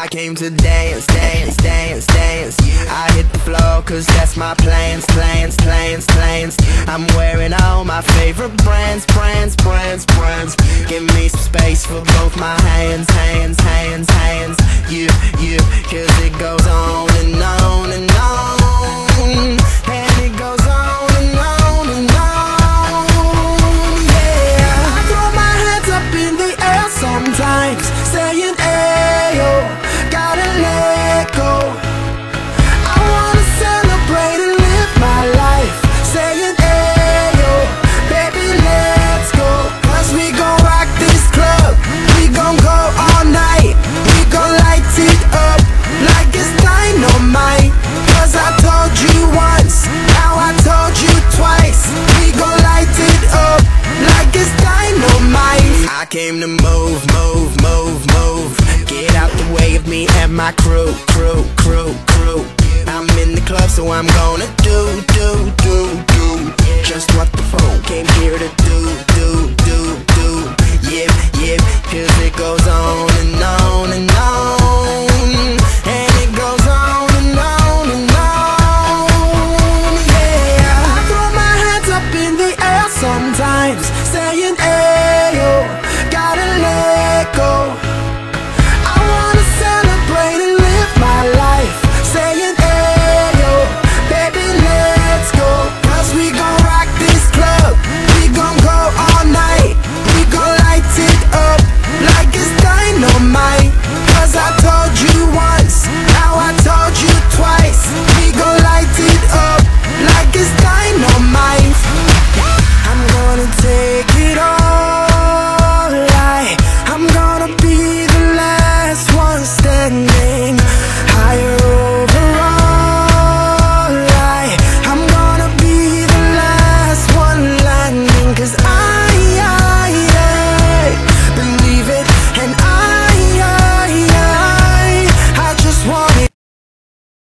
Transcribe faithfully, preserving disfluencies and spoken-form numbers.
came to dance, dance, dance, dance. I hit the floor cause that's my plans, plans, plans, plans. I'm wearing all my favorite brands, brands, brands, brands. Give me some space for both my hands, hands, hands, hands. You, you, cause it goes on and on and on. And it goes on and on and on. Yeah, I throw my hands up in the air sometimes, saying ayo, gotta let go. I wanna celebrate and live my life, saying ayo, baby let's go. Cause we gon' rock this club, we gon' go all night. We gon' light it up like it's dynamite. Cause I told you once, now I told you twice. We gon' light it up like it's dynamite. I came to move, move, move, move. Get out the way of me and my crew.